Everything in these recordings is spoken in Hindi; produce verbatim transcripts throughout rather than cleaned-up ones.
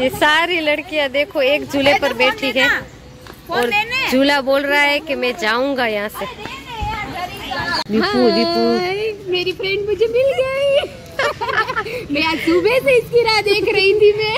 ये सारी लड़कियां देखो एक झूले पर बैठी है और झूला बोल रहा है कि मैं जाऊंगा यहाँ से। दीपू दीपू मेरी फ्रेंड मुझे मिल गई। मैं आज सुबह से इसकी राह देख रही थी मैं।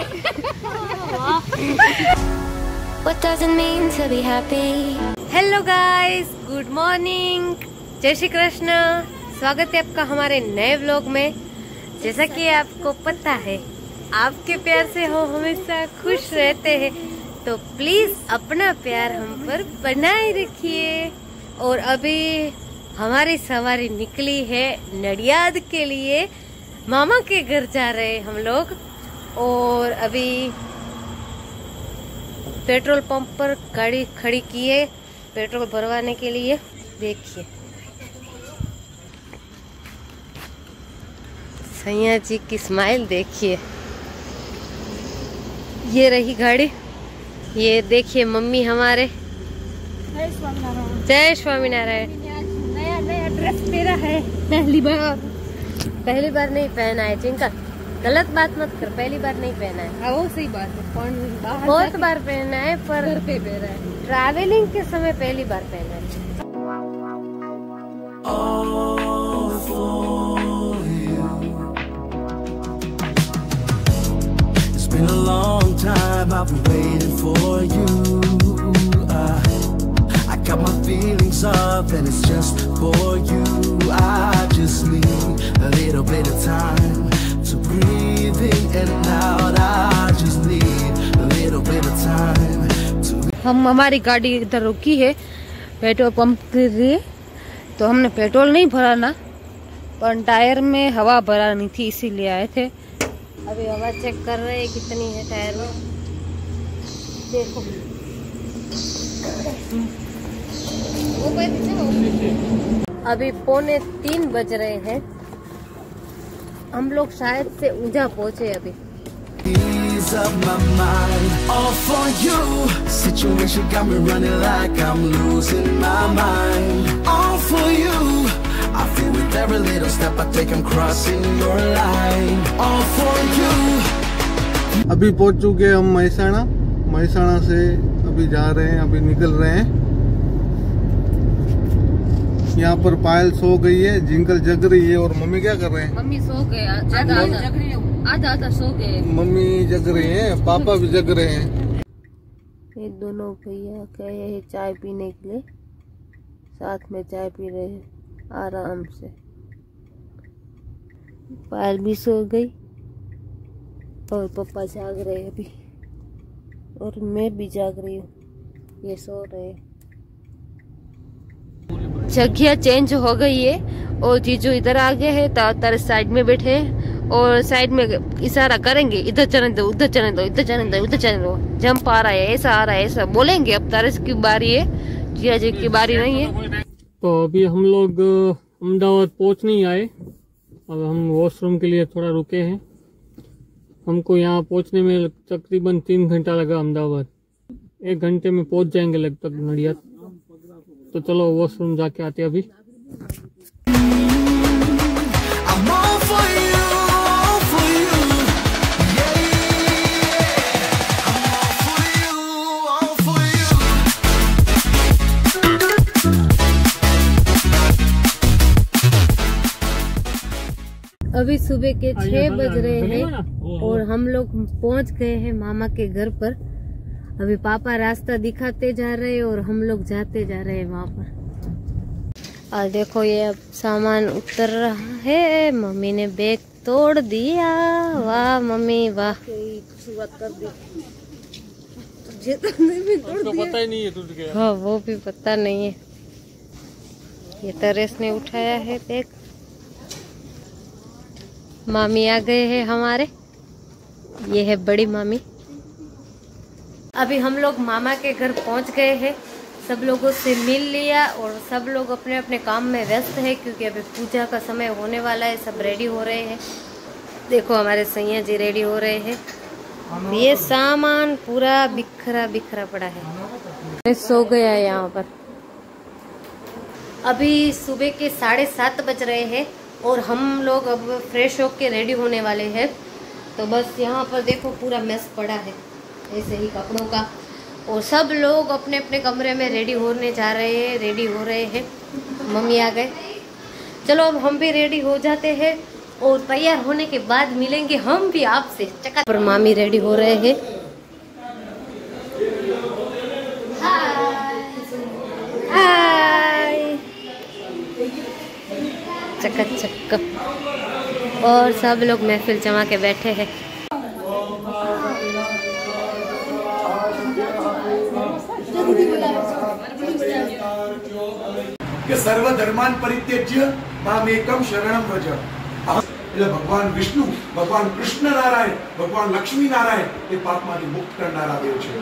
What does it mean to be happy? Hello guys, good morning, जय श्री कृष्ण। स्वागत है आपका हमारे नए व्लॉग में। जैसा कि आपको पता है, आपके प्यार से हो हमेशा खुश रहते हैं, तो प्लीज अपना प्यार हम पर बनाए रखिए। और अभी हमारी सवारी निकली है नडियाद के लिए, मामा के घर जा रहे हैं हम लोग। और अभी पेट्रोल पंप पर गाड़ी खड़ी की है पेट्रोल भरवाने के लिए। देखिए सैया जी की स्माइल देखिए। ये रही गाड़ी, ये देखिए मम्मी हमारे। जय स्वामीनारायण। नया नया ड्रेस मेरा है, पहली बार। पहली बार नहीं पहना है जिनका, गलत बात मत कर, पहली बार नहीं पहना है। हाँ वो सही बात है, बहुत बार पहना है पर घर पे पहना है। ट्रैवलिंग के समय पहली बार पहना है। It's been a long time I've been waiting for you. uh, I got my feelings up and it's just for you. I just need a little bit of time to breathe in and out. I just need a little bit of time to. हम हमारी गाड़ी इधर रुकी है पेट्रोल पंप के लिए, तो हमने पेट्रोल नहीं भरा ना, पर टायर में हवा भरानी थी इसीलिए आए थे। अभी हवा चेक कर रहे हैं कितनी है टायर में। देखो अभी पौने तीन बज रहे हैं, हम लोग शायद से ऊंझा पहुंचे अभी। Ease up my mind, all for you. Situation got me running like I'm losing my mind. All for you. I feel with every little step I take I'm crossing your line. All for you. अभी पहुंच चुके हम महसाणा। महसाणा से अभी जा रहे हैं, अभी निकल रहे हैं। यहाँ पर पायल सो गई है, जिंकल जग रही है और मम्मी क्या कर रहे हैं? मम्मी सो गए, आधा आधा आधा सो गए। मम्मी जग रही हैं, पापा भी जग रहे हैं। ये दोनों भैया गए हैं चाय पीने के लिए, साथ में चाय पी रहे हैं आराम से। पायल भी सो गई और पापा जाग रहे हैं अभी, और मैं भी जाग रही हूँ, ये सो रहे हैं। जगह चेंज हो गई है और जीजू इधर आ गए हैं, तार साइड में बैठे हैं और साइड में इशारा करेंगे, इधर चलने दो, उधर चलने दो, इधर चलने दो, उधर चलने दो। जंप आ रहा है, ऐसा आ रहा है, ऐसा बोलेंगे। अब तारस की बारी है, जिया जी की बारी नहीं है। तो अभी हम लोग अहमदाबाद पहुंच नहीं आए, अब हम वॉशरूम के लिए थोड़ा रुके हैं। हमको यहाँ पहुंचने में तकरीबन तीन घंटा लगा अहमदाबाद, एक घंटे में पहुंच जाएंगे लगभग नडियाद। तो चलो वॉशरूम जाके आते अभी। I'm all for you, all for you. Yeah, I'm all for you, all for you. अभी सुबह के छह बज रहे हैं और हम लोग पहुंच गए हैं मामा के घर पर। अभी पापा रास्ता दिखाते जा रहे हैं और हम लोग जाते जा रहे हैं वहाँ पर। और देखो ये अब सामान उतर रहा है, मम्मी ने बैग तोड़ दिया। वाह मम्मी वाह। शुरुआत कर दी, तो पता ही नहीं है टूट गया। हाँ वो भी पता नहीं है। ये तरेस ने उठाया है बैग। मामी आ गए हैं हमारे, ये है बड़ी मामी। अभी हम लोग मामा के घर पहुंच गए हैं, सब लोगों से मिल लिया और सब लोग अपने अपने काम में व्यस्त है, क्योंकि अभी पूजा का समय होने वाला है। सब रेडी हो रहे हैं। देखो हमारे सैया जी रेडी हो रहे हैं। ये सामान पूरा बिखरा बिखरा पड़ा है, सो गया है यहाँ पर। अभी सुबह के साढ़े सात बज रहे हैं और हम लोग अब फ्रेश होके रेडी होने वाले हैं। तो बस यहाँ पर देखो पूरा मेस पड़ा है ऐसे ही कपड़ों का, और सब लोग अपने अपने कमरे में रेडी होने जा रहे हैं, रेडी हो रहे हैं। मम्मी आ गए, चलो अब हम भी रेडी हो जाते हैं और तैयार होने के बाद मिलेंगे हम भी आपसे। चका पर मामी रेडी हो रहे हैं। हाय चक चक, और सब लोग महफिल जमा के बैठे हैं। सर्वधर्मान परित्यज्य मामेकम शरणम व्रज। એટલે ભગવાન વિષ્ણુ, ભગવાન કૃષ્ણ નારાયણ, ભગવાન લક્ષ્મી નારાયણ એ પાપમાંથી મુક્ત કરનારા દેવ છે।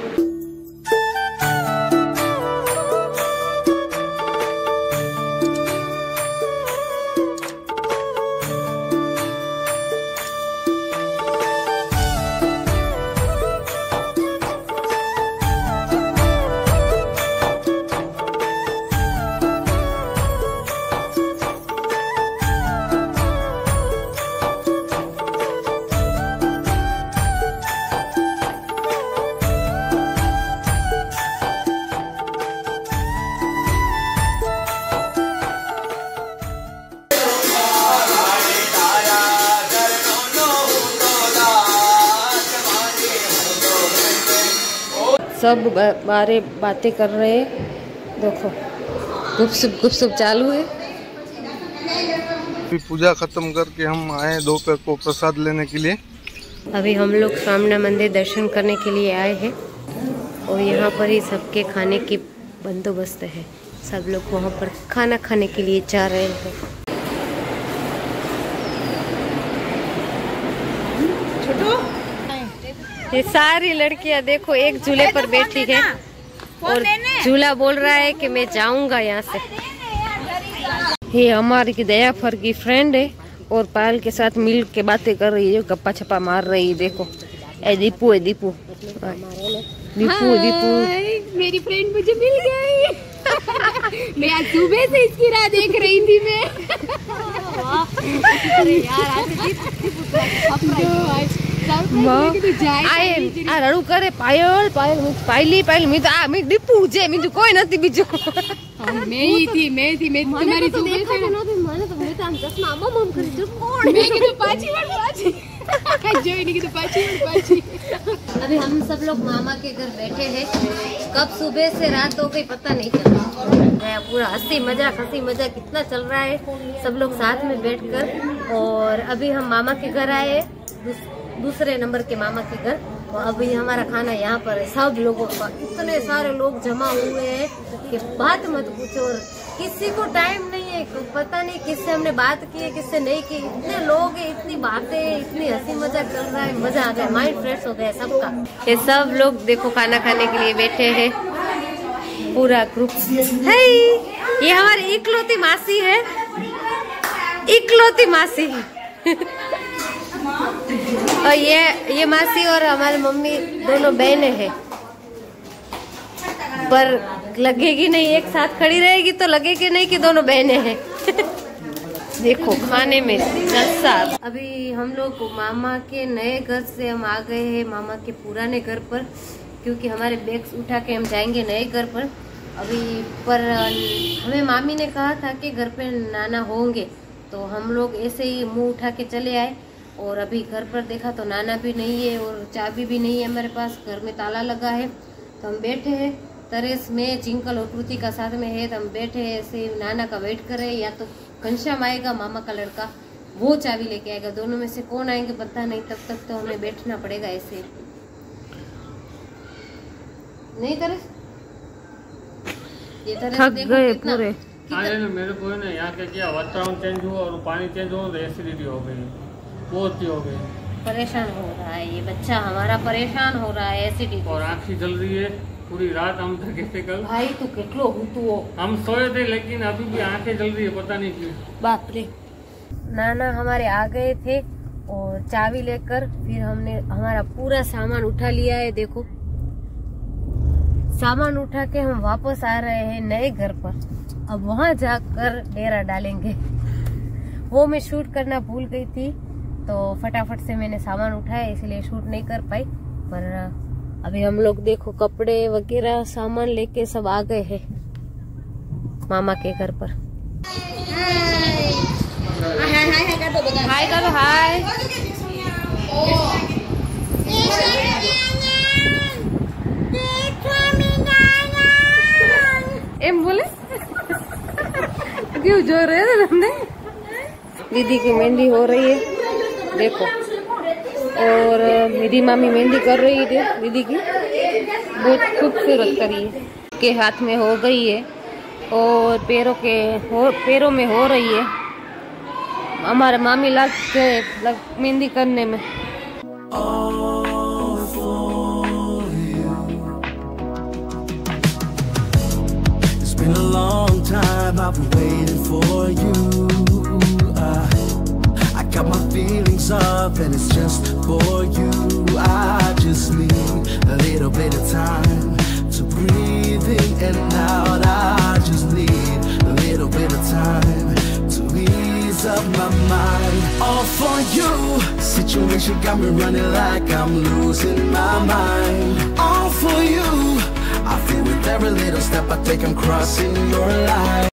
सब बारे बातें कर रहे हैं, देखो गुपसुप गुपसुप चालू है। पूजा खत्म करके हम आए दोपहर को प्रसाद लेने के लिए। अभी हम लोग सामने मंदिर दर्शन करने के लिए आए हैं और यहाँ पर ही सबके खाने की बंदोबस्त है। सब लोग वहाँ पर खाना खाने के लिए जा रहे हैं। ये सारी लड़कियां देखो एक झूले पर बैठी है और झूला बोल रहा है कि मैं जाऊंगा यहाँ से। ये हमारी की दया फर की फ्रेंड है और पायल के साथ मिल के बातें कर रही है, गप्पा छप्पा मार रही है। देखो ए दीपू है, दीपू दीपू दीपू मेरी फ्रेंड मुझे मिल गई। मैं आज सुबह से इसकी राह देख रही थी। मैं अरे यार आ रड़ू करे पायल पायल पायली पायल मी तो आ मी दीपू जे मी तो कोई नथी बीजो। मैं ही थी मैं थी मैं तुम्हारी तो देखा था ना तो मैंने तो मैं तो चश्मा मम कर जो कौन मैं की तो पाची वर पाची जो इनकी तो पाची वर पाची। अभी हम सब लोग मामा के घर बैठे हैं, कब सुबह से रात हो गई पता नहीं चला। पूरा हंसी मजाक हंसी मजाक कितना चल रहा है सब लोग साथ में बैठकर। और अभी हम मामा के घर आए, दूसरे नंबर के मामा के घर, और अभी हमारा खाना यहाँ पर है। सब लोगों का इतने सारे लोग जमा हुए हैं कि बात मत पूछो, और किसी को टाइम नहीं है, पता नहीं किससे हमने बात की है किससे नहीं की। इतने लोग हैं, इतनी बातें, इतनी हंसी मजाक चल रहा है, मजा आ गया, माइंड फ्रेश हो गया सबका। ये सब लोग देखो खाना खाने के लिए बैठे हैं, पूरा ग्रुप है। ये हमारी इकलौती मासी है, इकलौती मासी और ये ये मासी और हमारी मम्मी दोनों बहनें हैं, पर लगेगी नहीं, एक साथ खड़ी रहेगी तो लगेगी नहीं कि दोनों बहनें हैं। देखो खाने में जलसा। अभी हम लोग मामा के नए घर से हम आ गए हैं मामा के पुराने घर पर, क्योंकि हमारे बैग्स उठा के हम जाएंगे नए घर पर। अभी पर हमें मामी ने कहा था कि घर पे नाना होंगे, तो हम लोग ऐसे ही मुंह उठा के चले आए। और अभी घर पर देखा तो नाना भी नहीं है और चाबी भी नहीं है मेरे पास, घर में ताला लगा है। तो हम बैठे हैं तरेस में, चिंकल और कृति का साथ में है, तो हम बैठे हैं ऐसे नाना का वेट कर रहे हैं। या तो घनश्याम आएगा मामा का लड़का, वो चाबी लेके आएगा, दोनों में से कौन आएंगे पता नहीं। तब तक तो हमें बैठना पड़ेगा ऐसे। नहीं तरस ये तरस थक गए पूरे। अरे ना मेरे को ना यहाँ के क्या वातावरण चेंज हुआ और पानी चेंज हुआ तो एसिडिटी हो गई, बहुत ही हो गई। परेशान हो रहा है ये बच्चा हमारा, परेशान हो रहा है एसिडिटी। और आँखी जल रही है, पूरी रात हम थके थे कल। भाई तू कितलो हुतुओ। हम सोए थे लेकिन अभी भी आंखें जल रही है, पता नहीं क्यों। बाप रे। नाना हमारे आ गए थे और चाबी लेकर फिर हमने हमारा पूरा सामान उठा लिया है। देखो सामान उठा के हम वापस आ रहे हैं नए घर पर। अब वहां जाकर डेरा डालेंगे। वो मैं शूट करना भूल गई थी तो फटाफट से मैंने सामान उठाया, इसलिए शूट नहीं कर पाई। पर अभी हम लोग देखो कपड़े वगैरह सामान लेके सब आ गए हैं मामा के घर पर। हाय करो, हाय। एम बोले क्यों जो रहे थे तुमने? दीदी की मेहंदी हो रही है देखो, और मेरी मामी मेहंदी कर रही थी दीदी की, बहुत खूबसूरत करी है। के हाथ में हो गई है और पैरों के हो पैरों में हो रही है। हमारे मामी लग गए लग मेहंदी करने में। It's been a long time I've been waiting for you. Uh, I got my feelings up and it's just for you. I just need a little bit of time to breathe in and out. I just need a little bit of time to ease up my mind. All for you. Situation got me running like I'm losing my mind. All for you. I feel with every little step I take I'm crossing your line.